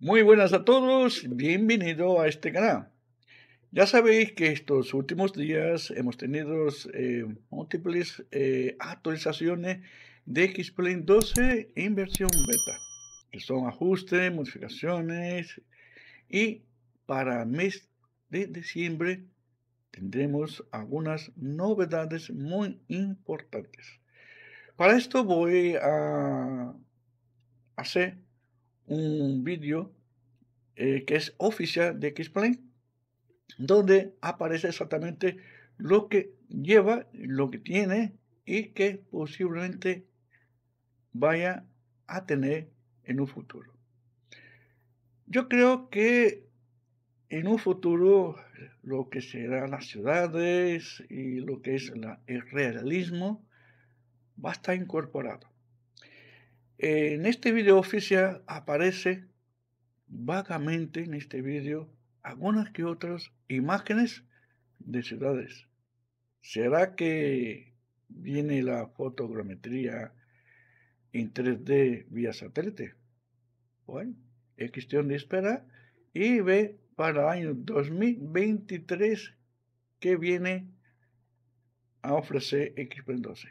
Muy buenas a todos, bienvenido a este canal. Ya sabéis que estos últimos días hemos tenido múltiples actualizaciones de Xplane 12 en versión beta, que son ajustes, modificaciones, y para el mes de diciembre tendremos algunas novedades muy importantes. Para esto voy a hacer un vídeo que es oficial de Xplane, donde aparece exactamente lo que lleva, lo que tiene y que posiblemente vaya a tener en un futuro. Yo creo que en un futuro lo que serán las ciudades y lo que es el realismo va a estar incorporado. En este video oficial aparece vagamente en este vídeo algunas que otras imágenes de ciudades. ¿Será que viene la fotogrametría en 3D vía satélite? Bueno, es cuestión de esperar y ver para el año 2023 que viene a ofrecer Xplane 12.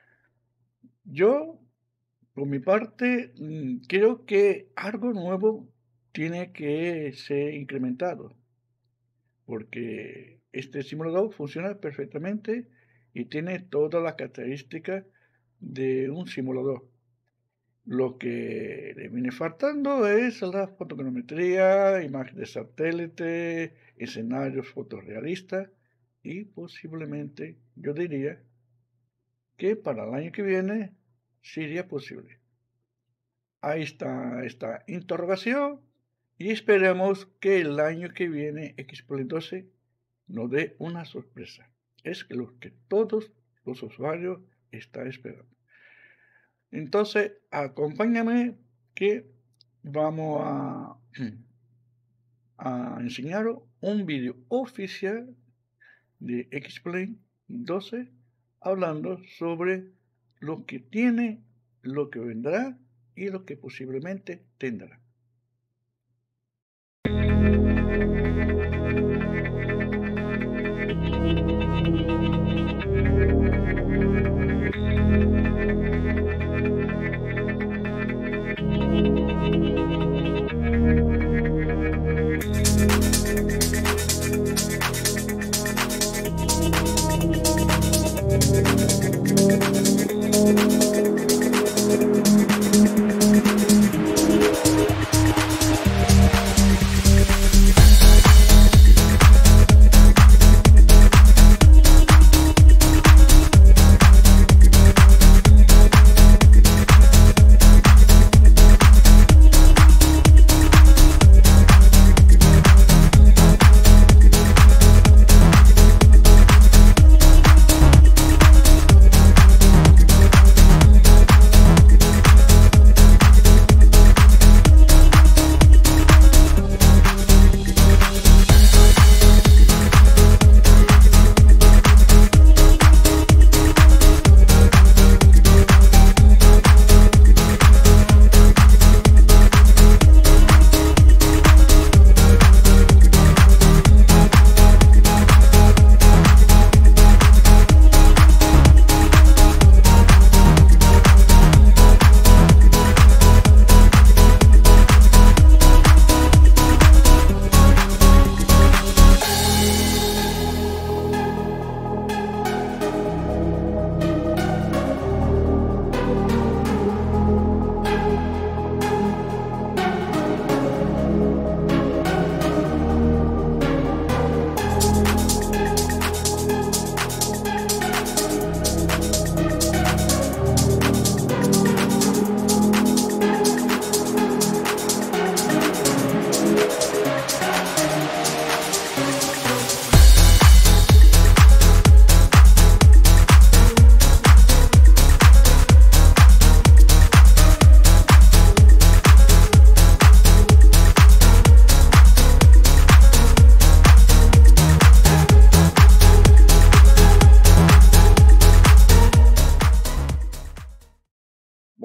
Yo, por mi parte, creo que algo nuevo tiene que ser incrementado, porque este simulador funciona perfectamente y tiene todas las características de un simulador. Lo que le viene faltando es la fotogrametría, imagen de satélite, escenarios fotorrealistas y posiblemente, yo diría, que para el año que viene sería posible. Ahí está esta interrogación y esperemos que el año que viene Xplane 12 nos dé una sorpresa. Es lo que todos los usuarios están esperando. Entonces, acompáñame que vamos a enseñaros un vídeo oficial de Xplane 12 hablando sobre lo que tiene, lo que vendrá y lo que posiblemente tendrá.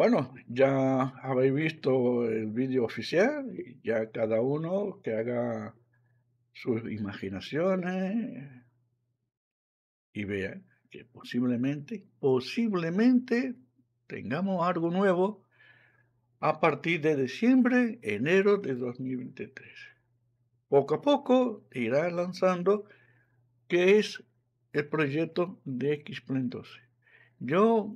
Bueno, ya habéis visto el vídeo oficial, y ya cada uno que haga sus imaginaciones y vea que posiblemente tengamos algo nuevo a partir de diciembre, enero de 2023. Poco a poco irá lanzando qué es el proyecto de Xplain 12. Yo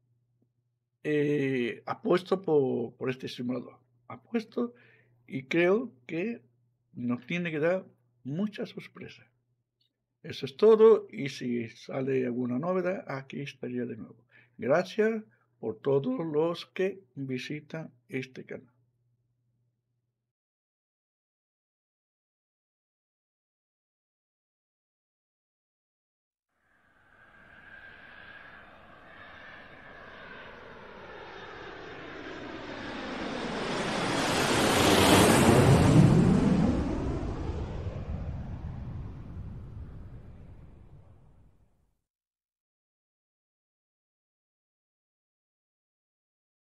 apuesto por este simulador. Apuesto y creo que nos tiene que dar muchas sorpresas. Eso es todo y si sale alguna novedad, aquí estaría de nuevo. Gracias por todos los que visitan este canal.